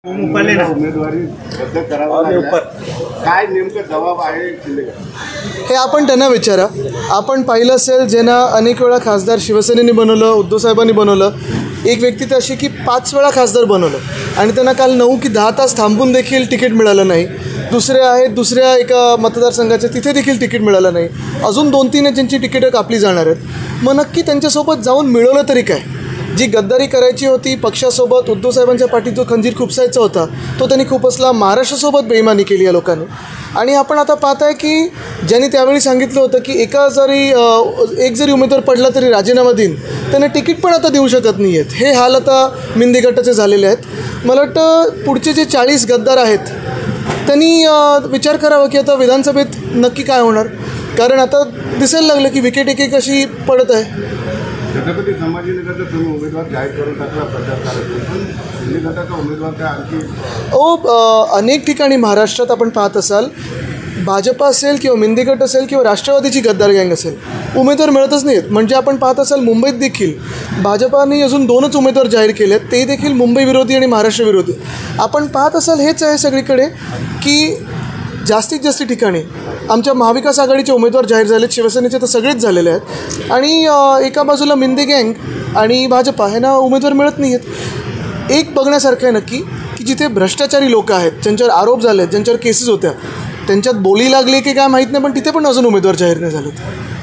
उमेदवारी रद्द करावा लागला. काय नेमकं जबाब आहे हे आपण त्यांना विचारा. आपण पाहिलं असेल ज्यांना अनेक वेळा खासदार शिवसेनेने बनवलं, उद्धव साहेबांनी बनवलं. एक व्यक्ती तर अशी की 5 वेळा खासदार बनवलं आणि त्यांना काल 9 की 10 तास थांबून देखील तिकीट मिळालं नाही. दुसरे आहेत दुसऱ्या एका मतदारसंघाचे, तिथे देखील तिकीट मिळालं नाही. अजून 2-3 आहेत ज्यांची तिकीटं कापली जाणार आहेत. मग नक्की त्यांच्यासोबत जाऊन मिळवलं तरी काय? जी गद्दारी करायची होती पक्षासोबत, उद्धव साहेबांच्या पाठीत जो खंजीर खुपसायचा होता तो त्यांनी खुपसला. महाराष्ट्रासोबत बेईमानी केली या लोकांनी. आणि आपण आता पाहत आहे की ज्यांनी त्यावेळी सांगितलं होतं की एक जरी उमेदवार पडला तरी राजीनामा देईन, त्यांना तिकीट पण आता देऊ शकत नाही आहेत. हे हाल आता मिंदी गटाचे झालेले आहेत. मला वाटतं पुढचे जे 40 गद्दार आहेत त्यांनी विचार करावा की आता विधानसभेत नक्की काय होणार. कारण आता दिसायला लागलं की विकेट एक अशी पडत आहे. छत्रपती संभाजीनगरचा तुम्ही उमेदवार जाहीर करून टाकला प्रचार करत, पण दिल्ली गटाचा उमेदवार काय आणखी अनेक ठिकाणी महाराष्ट्रात आपण पाहत असाल, भाजप असेल किंवा मिंदी गट असेल किंवा राष्ट्रवादीची गद्दार गँग असेल, उमेदवार मिळतच नाहीत. म्हणजे आपण पाहत असाल मुंबईत देखील भाजपाने अजून 2च उमेदवार जाहीर केले आहेत, ते देखील मुंबई विरोधी आणि महाराष्ट्र विरोधी. आपण पाहत असाल हेच आहे सगळीकडे की जास्तीत जास्त ठिकाणी आमच्या महाविकास आघाडीचे उमेदवार जाहीर झालेत, शिवसेनेचे तर सगळेच झालेले आहेत. आणि एका बाजूला मिंदी गँग आणि भाजपा ह्यांना उमेदवार मिळत नाही आहेत. एक बघण्यासारखं आहे नक्की की जिथे भ्रष्टाचारी लोक आहेत, ज्यांच्यावर आरोप झाले आहेत, ज्यांच्यावर केसेस होत्या, त्यांच्यात बोली लागली की काय माहीत नाही, पण तिथे पण अजून उमेदवार जाहीर नाही झालेत.